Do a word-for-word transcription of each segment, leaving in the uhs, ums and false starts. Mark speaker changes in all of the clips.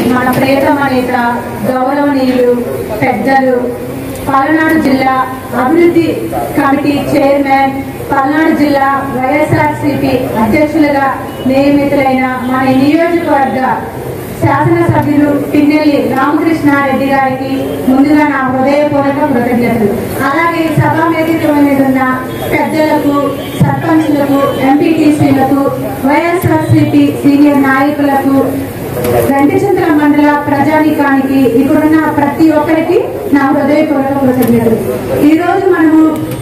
Speaker 1: మన ప్రియతమ నేత గౌరవనీయులు పెద్దలు పల్నాడు జిల్లా అభివృద్ధి కమిటీ చైర్మన్, పల్నాడు జిల్లా వైఎస్ఆర్సీపీ అధ్యక్షులుగా నియమితులైన మన నియోజకవర్గ శాసనసభ్యులు పిన్నెల్లి రామకృష్ణారెడ్డి గారికి ముందుగా నా హృదయపూర్వక కృతజ్ఞతలు. అలాగే సభా వేదిక మీద ఉన్న పెద్దలకు, సర్పంచులకు, ఎంపీటీసీలకు, వైఎస్ఆర్సీపీ సీనియర్ నాయకులకు, గంటిచంద్ర మండల ప్రజానీకానికి, ఇక్కడున్న ప్రతి ఒక్కరికి నా హృదయపూర్వక కృతజ్ఞతలు. ఈ రోజు మనము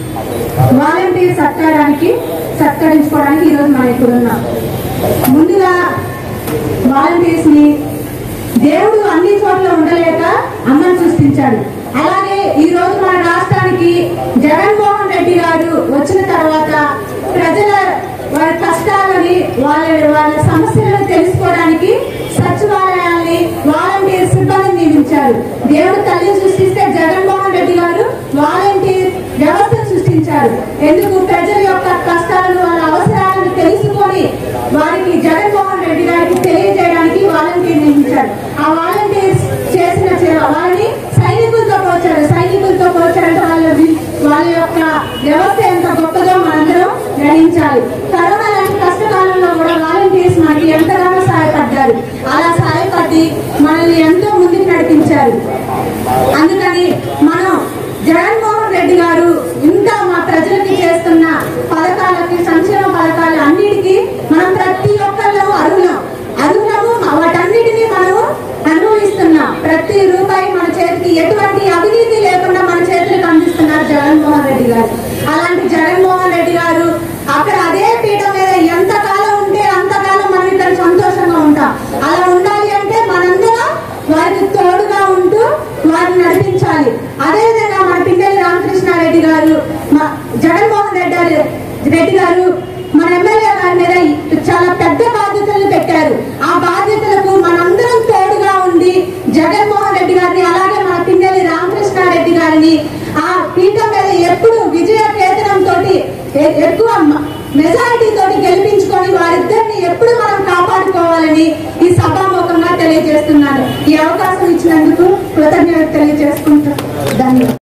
Speaker 1: వాలంటీర్ సత్కారానికి సత్కరించుకోవడానికి ఈరోజు మనం ఇక్కడ ఉన్నాం. ముందుగా వాలంటీర్స్ ని దేవుడు అన్ని చోట్ల ఉండలేక అమ్మను సృష్టించాడు. అలాగే ఈ రోజు మన రాష్ట్రానికి జగన్మోహన్ రెడ్డి గారు వచ్చిన తర్వాత ప్రజల వారి కష్టాలని, వాళ్ళ వాళ్ళ సమస్యలను తెలుసుకోవడానికి సచివాలయాల్ని, వాలంటీర్ సిబ్బందిని నియమించారు. దేవుడు తల్లి సృష్టిస్తే జగన్మోహన్ రెడ్డి గారు వాలంటీర్ వ్యవస్థను సృష్టించారు. ఎందుకు? ప్రజల యొక్క కష్టాలను, వాళ్ళ అవసరాలను తెలుసుకొని వారికి జగన్మోహన్ రెడ్డి గారికి తెలియజేయడానికి వాలంటీర్ నియమించారు. ఆ వాలంటీర్స్ చేసిన వాళ్ళని సైనికులతో పోల్చారు. సైనికులతో పోల్చారంటే వాళ్ళ వాళ్ళ యొక్క వ్యవస్థ ఎంత గొప్పదో మనందరం గ్రహించాలి. కరోనా లాంటి కష్టకాలంలో కూడా వాలంటీర్స్ మనకి ఎంతగానో సహాయపడ్డారు. అలా సహాయపడి మనల్ని ఎంతో ముందుకు నడిపించారు. అందుకని మనం జగన్మోహన్ రెడ్డి గారు ఇంకా మా ప్రజలకి చేస్తున్న పథకాలకి, సంక్షేమ పథకాలు అన్నిటికీ మనం ప్రతి ఒక్కళ్ళు అర్హులం అర్హులము వాటన్నిటినీ మనము అనుభవిస్తున్నాం. ప్రతి రూపాయి మన చేతికి ఎటువంటి అవినీతి లేకుండా మన చేతులకు అందిస్తున్నారు జగన్మోహన్ రెడ్డి గారు. అలాంటి జగన్మోహన్ రెడ్డి గారు అక్కడ అదే పీఠ మీద ఎంతకాలం ఉంటే అంతకాలం మనం ఇక్కడ సంతోషంగా ఉంటాం. అలా ఉండాలి అంటే మనందరం వారికి తోడుగా ఉంటూ వారిని నడిపించాలి. అదేవిధంగా మన పిన్నెల్లి రామకృష్ణారెడ్డి గారు, జగన్మోహన్ రెడ్డి రెడ్డి గారు మన ఎమ్మెల్యే గారి మీద చాలా పెద్ద బాధ్యతలు పెట్టారు. ఆ బాధ్యతలకు మనందరం తోడుగా ఉండి జగన్మోహన్ రెడ్డి గారిని, అలాగే మన పిన్నెల్లి రామకృష్ణారెడ్డి గారిని ఆ పీఠం మీద ఎప్పుడు విజయ కేతనం తోటి, ఎక్కువ మెజారిటీ తోటి గెలిపించుకొని వారిద్దరిని ఎప్పుడు మనం కాపాడుకోవాలని ఈ సభాముఖంగా తెలియజేస్తున్నాను. ఈ అవకాశం ఇచ్చినందుకు కృతజ్ఞత తెలియజేసుకుంటాను.